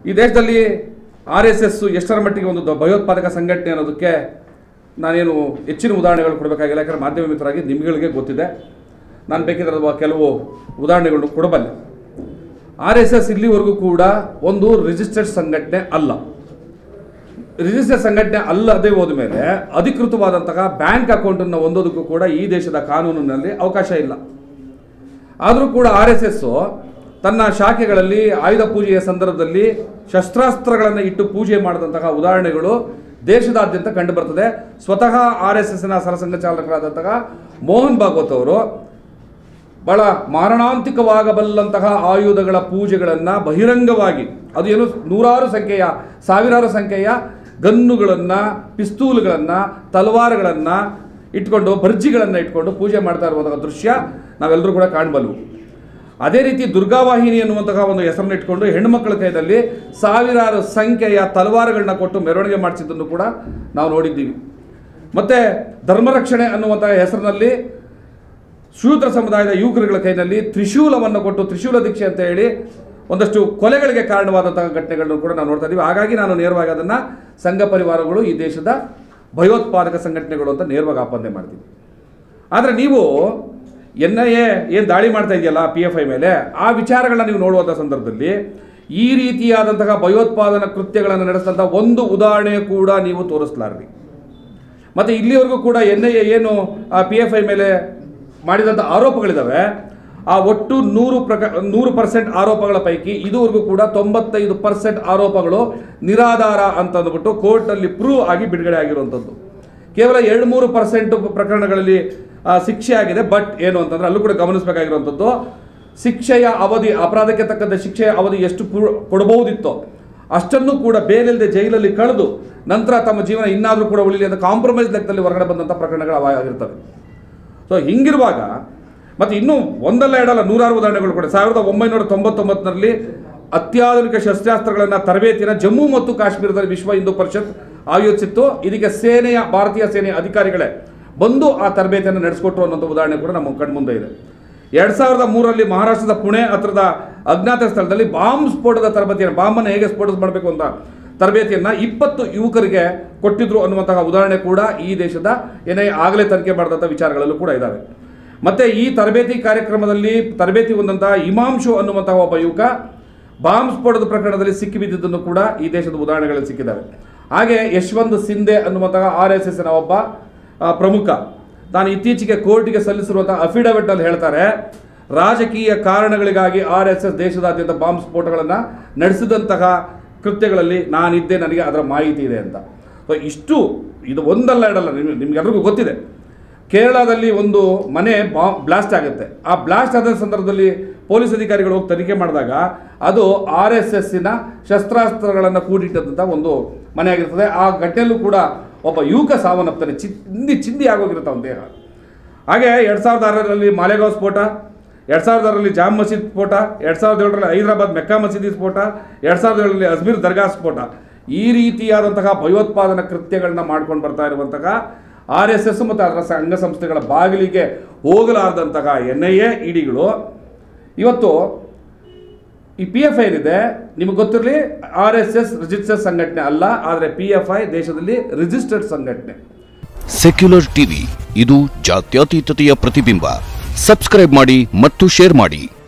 ಈ ದೇಶದಲ್ಲಿ RSS ಎಷ್ಟರ ಮಟ್ಟಿಗೆ ಒಂದು ಭಯೋತ್ಪಾದಕ ಸಂಘಟನೆ ಅನ್ನೋದಕ್ಕೆ ನಾನೇನು ಹೆಚ್ಚಿನ ಉದಾಹರಣೆಗಳು ಕೊಡಬೇಕಾಗಿಲ್ಲ, ಯಾಕಂದರೆ ಮಾಧ್ಯಮ ಮಿತ್ರರಾಗಿ ನಿಮಗೆ ಗೊತ್ತಿದೆ. ನಾನು ಬೇಕಿದ್ರೆ ಕೆಲವು ಉದಾಹರಣೆಗಳನ್ನು ಕೊಡಬಲ್ಲೆ. RSS ಇಲ್ಲಿವರೆಗೂ ಕೂಡ ಒಂದು ರಿಜಿಸ್ಟರ್ಡ್ ಸಂಘಟನೆ ಅಲ್ಲ. ರಿಜಿಸ್ಟರ್ಡ್ ಸಂಘಟನೆ ಅಲ್ಲದೆ ಹೋದ ಮೇಲೆ ಅಧಿಕೃತವಾದಂತಹ ಬ್ಯಾಂಕ್ ಅಕೌಂಟನ್ನು ಹೊಂದೋದಕ್ಕೂ ಕೂಡ ಈ ದೇಶದ ಕಾನೂನಿನಲ್ಲಿ ಅವಕಾಶ ಇಲ್ಲ. ಆದರೂ ಕೂಡ RSS ತನ್ನ ಶಾಖೆಗಳಲ್ಲಿ ಆಯುಧ ಪೂಜೆಯ ಸಂದರ್ಭದಲ್ಲಿ ಶಸ್ತ್ರಾಸ್ತ್ರಗಳನ್ನು ಇಟ್ಟು ಪೂಜೆ ಮಾಡಿದಂತಹ ಉದಾಹರಣೆಗಳು ದೇಶದಾದ್ಯಂತ ಕಂಡು ಬರ್ತದೆ. ಸ್ವತಃ RSSನ ಸರಸಂಘ ಚಾಲಕರಾದಂತಹ ಮೋಹನ್ ಭಾಗವತ್ ಅವರು ಬಹಳ ಮಾರಣಾಂತಿಕವಾಗಬಲ್ಲಂತಹ ಆಯುಧಗಳ ಪೂಜೆಗಳನ್ನು ಬಹಿರಂಗವಾಗಿ, ಅದು ಏನು ನೂರಾರು ಸಂಖ್ಯೆಯ ಸಾವಿರಾರು ಸಂಖ್ಯೆಯ ಗನ್ನುಗಳನ್ನು, ಪಿಸ್ತೂಲ್ಗಳನ್ನು, ತಲವಾರುಗಳನ್ನು ಇಟ್ಕೊಂಡು, ಭರ್ಜಿಗಳನ್ನು ಇಟ್ಕೊಂಡು ಪೂಜೆ ಮಾಡ್ತಾ ಇರುವಂತಹ ದೃಶ್ಯ ನಾವೆಲ್ಲರೂ ಕೂಡ ಕಾಣಬಲ್ಲು. ಅದೇ ರೀತಿ ದುರ್ಗಾವಾಹಿನಿ ಎನ್ನುವಂತಹ ಒಂದು ಹೆಸರನ್ನು ಇಟ್ಕೊಂಡು ಹೆಣ್ಣುಮಕ್ಕಳ ಕೈಯಲ್ಲಿ ಸಾವಿರಾರು ಸಂಖ್ಯೆಯ ತಲವಾರುಗಳನ್ನ ಕೊಟ್ಟು ಮೆರವಣಿಗೆ ಮಾಡಿಸಿದ್ದನ್ನು ಕೂಡ ನಾವು ನೋಡಿದ್ದೀವಿ. ಮತ್ತು ಧರ್ಮರಕ್ಷಣೆ ಅನ್ನುವಂತಹ ಹೆಸರಿನಲ್ಲಿ ಶೂದ್ರ ಸಮುದಾಯದ ಯುವಕರುಗಳ ಕೈನಲ್ಲಿ ತ್ರಿಶೂಲವನ್ನು ಕೊಟ್ಟು ತ್ರಿಶೂಲ ದೀಕ್ಷೆ ಅಂತ ಹೇಳಿ ಒಂದಷ್ಟು ಕೊಲೆಗಳಿಗೆ ಕಾರಣವಾದಂತಹ ಘಟನೆಗಳನ್ನು ಕೂಡ ನಾವು ನೋಡ್ತಾ ಇದ್ದೀವಿ. ಹಾಗಾಗಿ ನಾನು ನೇರವಾಗಿ ಅದನ್ನು ಸಂಘ ಪರಿವಾರಗಳು ಈ ದೇಶದ ಭಯೋತ್ಪಾದಕ ಸಂಘಟನೆಗಳು ಅಂತ ನೇರವಾಗಿ ಆಪಾದನೆ ಮಾಡ್ತೀವಿ. ಆದರೆ ನೀವು NIA ಏನು ದಾಳಿ ಮಾಡ್ತಾ ಇದೆಯಲ್ಲ PFI ಮೇಲೆ, ಆ ವಿಚಾರಗಳನ್ನ ನೀವು ನೋಡುವಂಥ ಸಂದರ್ಭದಲ್ಲಿ ಈ ರೀತಿಯಾದಂತಹ ಭಯೋತ್ಪಾದನಾ ಕೃತ್ಯಗಳನ್ನು ನಡೆಸಿದಂಥ ಒಂದು ಉದಾಹರಣೆ ಕೂಡ ನೀವು ತೋರಿಸಲಾರ್ರಿ. ಮತ್ತು ಇಲ್ಲಿವರೆಗೂ ಕೂಡ NIA ಏನು ಆ PFI ಮೇಲೆ ಮಾಡಿದಂಥ ಆರೋಪಗಳಿದ್ದಾವೆ, ಆ ಒಟ್ಟು 100% ಆರೋಪಗಳ ಪೈಕಿ ಇದುವರೆಗೂ ಕೂಡ 95% ಆರೋಪಗಳು ನಿರಾಧಾರ ಅಂತ ಅಂದ್ಬಿಟ್ಟು ಕೋರ್ಟ್ನಲ್ಲಿ ಪ್ರೂವ್ ಆಗಿ ಬಿಡುಗಡೆ ಆಗಿರುವಂಥದ್ದು. ಕೇವಲ 2-3% ಪ್ರಕರಣಗಳಲ್ಲಿ ಶಿಕ್ಷೆ ಆಗಿದೆ. ಬಟ್ ಏನು ಅಂತಂದರೆ ಅಲ್ಲೂ ಕೂಡ ಗಮನಿಸಬೇಕಾಗಿರುವಂಥದ್ದು, ಶಿಕ್ಷೆಯ ಅವಧಿ, ಅಪರಾಧಕ್ಕೆ ತಕ್ಕಂಥ ಶಿಕ್ಷೆಯ ಅವಧಿ ಎಷ್ಟು ಕೊಡಬಹುದಿತ್ತೋ ಅಷ್ಟನ್ನು ಕೂಡ ಬೇಲಿಲ್ಲದೆ ಜೈಲಲ್ಲಿ ಕಳೆದು ನಂತರ ತಮ್ಮ ಜೀವನ ಇನ್ನಾದರೂ ಕೂಡ ಉಳಿಲಿ ಅಂತ ಕಾಂಪ್ರಮೈಸ್ ಲೆಕ್ಕದಲ್ಲಿ ಹೊರಗಡೆ ಬಂದಂಥ ಪ್ರಕರಣಗಳು ಅವಾಗಿರ್ತವೆ. ಸೊ ಹಿಂಗಿರುವಾಗ ಮತ್ತು ಇನ್ನೂ ಒಂದಲ್ಲ ಎರಡಲ್ಲ ನೂರಾರು ಉದಾಹರಣೆಗಳು ಕೂಡ 1999ರಲ್ಲಿ ಅತ್ಯಾಧುನಿಕ ಶಸ್ತ್ರಾಸ್ತ್ರಗಳನ್ನು ತರಬೇತಿಯನ್ನು ಜಮ್ಮು ಮತ್ತು ಕಾಶ್ಮೀರದಲ್ಲಿ ವಿಶ್ವ ಹಿಂದೂ ಪರಿಷತ್ ಆಯೋಜಿಸಿತ್ತು. ಇದಕ್ಕೆ ಭಾರತೀಯ ಸೇನೆಯ ಅಧಿಕಾರಿಗಳೇ ಬಂದು ಆ ತರಬೇತಿಯನ್ನು ನಡೆಸಿಕೊಟ್ರು ಅನ್ನೋಂಥ ಉದಾಹರಣೆ ಕೂಡ ನಮ್ಮ ಕಣ್ಮುಂದೆ ಇದೆ. 2003ರಲ್ಲಿ ಮಹಾರಾಷ್ಟ್ರದ ಪುಣೆ ಹತ್ರದ ಅಜ್ಞಾತ ಸ್ಥಳದಲ್ಲಿ ಬಾಂಬ್ ಸ್ಫೋಟದ ತರಬೇತಿಯನ್ನು, ಬಾಂಬನ್ನು ಹೇಗೆ ಸ್ಫೋಟ ಮಾಡಬೇಕು ಅಂತ ತರಬೇತಿಯನ್ನು 20 ಯುವಕರಿಗೆ ಕೊಟ್ಟಿದ್ರು ಅನ್ನುವಂತಹ ಉದಾಹರಣೆ ಕೂಡ ಈ ದೇಶದ NIA ಆಗಲೇ ತನಿಖೆ ಮಾಡಿದಂಥ ವಿಚಾರಗಳಲ್ಲೂ ಕೂಡ ಇದ್ದಾವೆ. ಮತ್ತು ಈ ತರಬೇತಿ ಕಾರ್ಯಕ್ರಮದಲ್ಲಿ ತರಬೇತಿ ಹೊಂದಂತಹ ಇಮಾಂಶು ಅನ್ನುವಂತಹ ಒಬ್ಬ ಯುವಕ ಬಾಂಬ್ ಸ್ಫೋಟದ ಪ್ರಕರಣದಲ್ಲಿ ಸಿಕ್ಕಿಬಿದ್ದಿದ್ದನ್ನು ಕೂಡ ಈ ದೇಶದ ಉದಾಹರಣೆಗಳಲ್ಲಿ ಸಿಕ್ಕಿದ್ದಾವೆ. ಹಾಗೆ ಯಶವಂತ್ ಸಿಂಧೆ ಅನ್ನುವಂತಹ RSSನ ಒಬ್ಬ ಪ್ರಮುಖ, ತಾನು ಇತ್ತೀಚೆಗೆ ಕೋರ್ಟಿಗೆ ಸಲ್ಲಿಸಿರುವಂತಹ ಅಫಿಡವಿಟ್ನಲ್ಲಿ ಹೇಳ್ತಾರೆ, ರಾಜಕೀಯ ಕಾರಣಗಳಿಗಾಗಿ RSS ದೇಶದಾದ್ಯಂತ ಬಾಂಬ್ ಸ್ಫೋಟಗಳನ್ನು ನಡೆಸಿದಂತಹ ಕೃತ್ಯಗಳಲ್ಲಿ ನಾನಿದ್ದೆ, ನನಗೆ ಅದರ ಮಾಹಿತಿ ಇದೆ ಅಂತ. ಸೊ ಇದು ಒಂದಲ್ಲ ಎರಡಲ್ಲ, ನಿಮಗೆಲ್ಲರಿಗೂ ಗೊತ್ತಿದೆ. ಕೇರಳದಲ್ಲಿ ಒಂದು ಮನೆ ಬ್ಲಾಸ್ಟ್ ಆಗುತ್ತೆ. ಆ ಬ್ಲಾಸ್ಟ್ ಆದ ಸಂದರ್ಭದಲ್ಲಿ ಪೊಲೀಸ್ ಅಧಿಕಾರಿಗಳು ಹೋಗಿ ತನಿಖೆ ಮಾಡಿದಾಗ ಅದು RSSನ ಶಸ್ತ್ರಾಸ್ತ್ರಗಳನ್ನು ಕೂಡಿಟ್ಟಂಥ ಒಂದು ಮನೆ ಆಗಿರ್ತದೆ. ಆ ಘಟನೆಯಲ್ಲೂ ಕೂಡ ಒಬ್ಬ ಯುವಕ ಸಾವನ್ನಪ್ತಾನೆ, ಚಿಂದಿ ಆಗೋಗಿರುತ್ತೆ ಅವನ ದೇಹ. ಹಾಗೆ 2006ರಲ್ಲಿ ಮಾಲೆಗಾಂವ್ ಸ್ಫೋಟ, 2006ರಲ್ಲಿ ಜಾಮ್ ಮಸೀದ್ ಸ್ಫೋಟ, 2007ರಲ್ಲಿ ಹೈದರಾಬಾದ್ ಮೆಕ್ಕಾ ಮಸೀದಿ ಸ್ಫೋಟ, 2007ರಲ್ಲಿ ಅಜ್ಮೀರ್ ದರ್ಗಾ ಸ್ಫೋಟ, ಈ ರೀತಿಯಾದಂತಹ ಭಯೋತ್ಪಾದನಾ ಕೃತ್ಯಗಳನ್ನ ಮಾಡ್ಕೊಂಡು ಬರ್ತಾ ಇರುವಂತಹ RSS ಮತ್ತು ಅದರ ಅಂಗಸಂಸ್ಥೆಗಳ ಬಾಗಿಲಿಗೆ ಹೋಗಲಾರದಂತಹ NIA ಇಡಿಗಳು ಇವತ್ತು ಈ PFI ಏನಿದೆ, ನಿಮಗೆ ಗೊತ್ತಿರಲಿ, RSS ರಿಜಿಸ್ಟರ್ಡ್ ಸಂಘಟನೆ ಅಲ್ಲ, ಆದರೆ PFI ದೇಶದಲ್ಲಿ ರಿಜಿಸ್ಟರ್ಡ್ ಸಂಘಟನೆ. ಸೆಕ್ಯುಲರ್ ಟಿವಿ, ಇದು ಜಾತ್ಯತೀತತೆಯ ಪ್ರತಿಬಿಂಬ. ಸಬ್ಸ್ಕ್ರೈಬ್ ಮಾಡಿ ಮತ್ತು ಶೇರ್ ಮಾಡಿ.